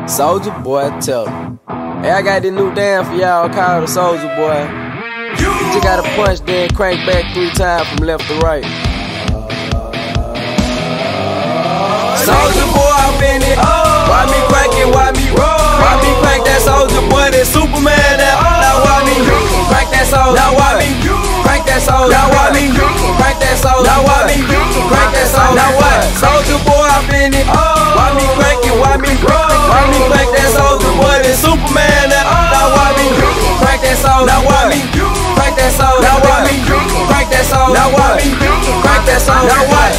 Soulja Boy, tell him. Hey, I got this new dance for y'all called the Soulja Boy. You just gotta punch, then crank back 3 times from left to right. Soulja Boy, I'm in it. Why me crank it? Why me roll? Why me crank that Soulja Boy? That Superman, that now why me crank that Soulja? Now why me crank that Soulja? Now why me crank that Soulja? Now why me crank that Soulja? Now what? Soulja Boy, I'm in it. Why me crank it? Why me roll? Why me crank that Soulja Boy? That Superman, that now why me crank that Soulja? Now why me crank that Soulja? Now why me crank that Soulja? Now why me crank that Soulja? Now what?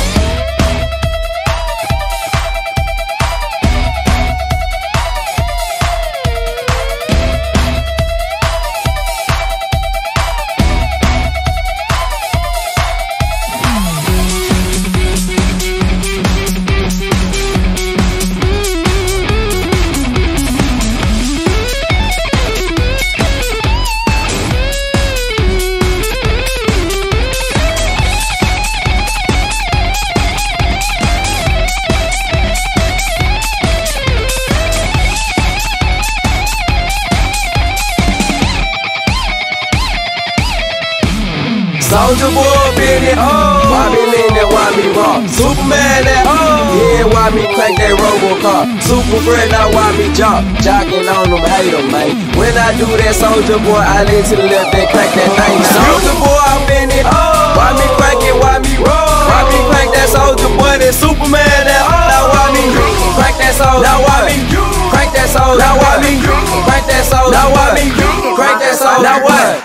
Soulja Boy, been it, why me lean that, why me rock? Superman that, yeah, why me crank that Robocar? Super friend, now why me jock? Jocking on them, hate them, man. When I do that, Soulja Boy, I lean to the left and crank that thing. Soulja Boy, I'm in it, why me crank it, why me roll? Why me crank that Soulja Boy, that Superman that, now why me crank that Soulja? Now why me crank that Soulja? Now why me crank that Soulja? Now why me crank that Soulja? Now what?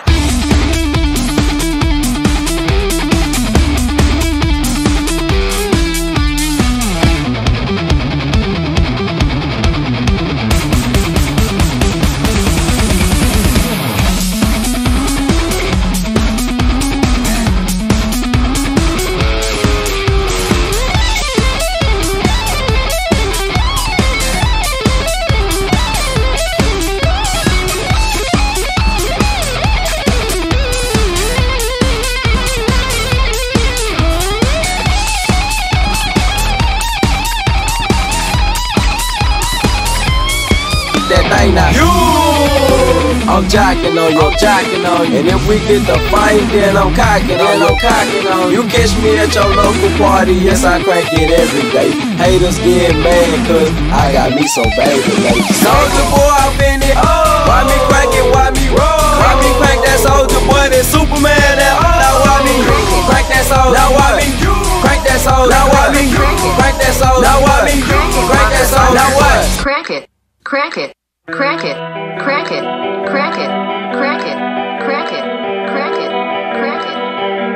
That thing now. I'm jocking on you, And if we get the fight, then I'm cocking on you. You catch me at your local party, yes, I crank it every day. Haters get mad, cause I got me so bad today. Soulja Boy, I'm in it. Why me crank it, why me roll? Why me crank that Soulja Boy, that Superman, that now why me crank that Soulja? Now why me crank that Soulja? Now why me crank that Soulja? Now why me crank that Soulja? Now what? Crank it, crank it. Crank it, crank it, crank it, crank it, crank it, crank it, crank it.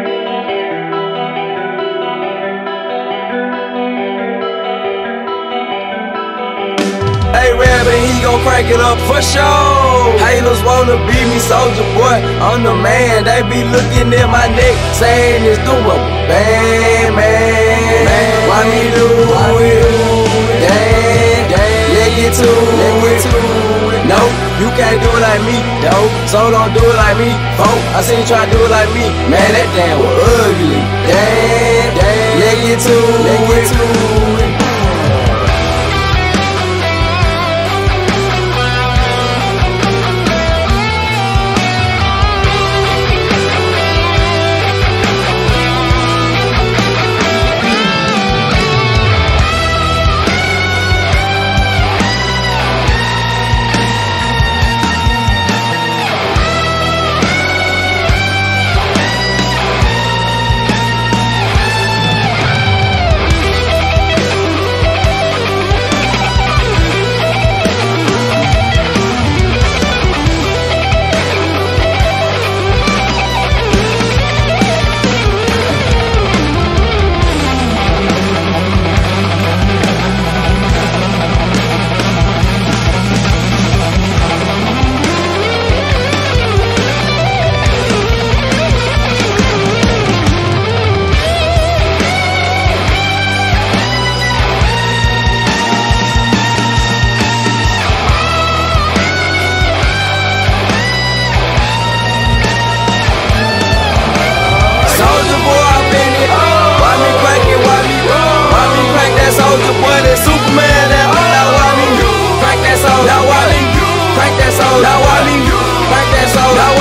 Hey, Rabbit, he gon' crank it up for sure. Haters wanna be me, Soulja Boy, I'm the man. They be looking at my neck, saying it's doable. Bang, man, why me do it? Damn, let get to it. No, you can't do it like me, though. So don't do it like me, folk. I seen you try to do it like me. Man, that damn was ugly. Damn, let get to it. soda. Now I be crank that soda.